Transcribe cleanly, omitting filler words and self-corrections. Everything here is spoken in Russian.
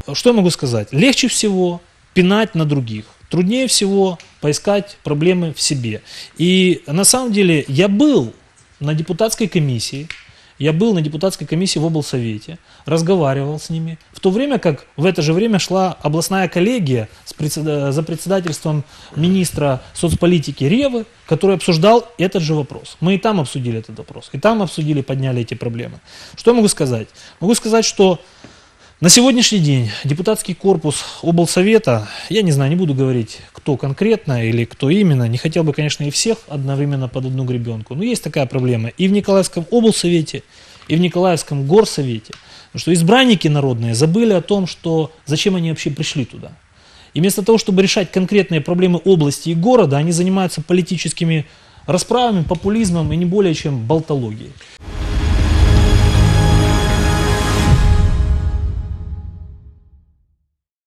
что я могу сказать? Легче всего пинать на других. Труднее всего поискать проблемы в себе. И на самом деле я был на депутатской комиссии, в облсовете, разговаривал с ними, в то время как в это же время шла областная коллегия за председательством министра соцполитики Ревы, который обсуждал этот же вопрос. Мы и там обсудили этот вопрос, и там обсудили, подняли эти проблемы. Что я могу сказать? Могу сказать, что на сегодняшний день депутатский корпус облсовета, я не знаю, не буду говорить, кто конкретно или кто именно, не хотел бы, конечно, и всех одновременно под одну гребенку, но есть такая проблема и в Николаевском облсовете, и в Николаевском горсовете, что избранники народные забыли о том, что зачем они вообще пришли туда. И вместо того, чтобы решать конкретные проблемы области и города, они занимаются политическими расправами, популизмом и не более чем болтологией.